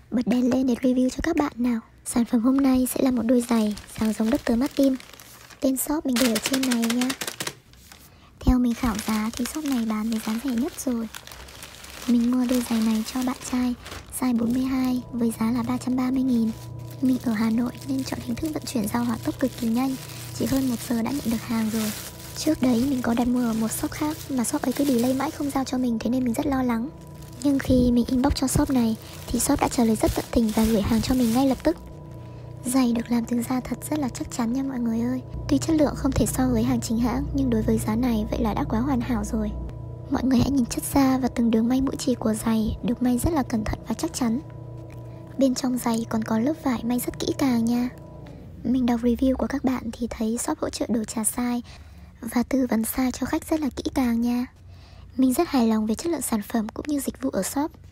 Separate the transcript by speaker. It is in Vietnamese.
Speaker 1: Bật đèn lên để review cho các bạn nào. Sản phẩm hôm nay sẽ là một đôi giày dáng giống Dr. Martin. Tên shop mình để ở trên này nha. Theo mình khảo giá thì shop này bán với giá rẻ nhất rồi. Mình mua đôi giày này cho bạn trai size 42 với giá là 330.000. Mình ở Hà Nội nên chọn hình thức vận chuyển giao hỏa tốc cực kỳ nhanh, chỉ hơn 1 giờ đã nhận được hàng rồi. Trước đấy mình có đặt mua ở một shop khác mà shop ấy cứ delay mãi không giao cho mình, thế nên mình rất lo lắng. Nhưng khi mình inbox cho shop này thì shop đã trả lời rất tận tình và gửi hàng cho mình ngay lập tức. Giày được làm từ da thật rất là chắc chắn nha mọi người ơi. Tuy chất lượng không thể so với hàng chính hãng, nhưng đối với giá này vậy là đã quá hoàn hảo rồi. Mọi người hãy nhìn chất da và từng đường may mũi chỉ của giày được may rất là cẩn thận và chắc chắn. Bên trong giày còn có lớp vải may rất kỹ càng nha. Mình đọc review của các bạn thì thấy shop hỗ trợ đổi trả size và tư vấn size cho khách rất là kỹ càng nha. Mình rất hài lòng về chất lượng sản phẩm cũng như dịch vụ ở shop.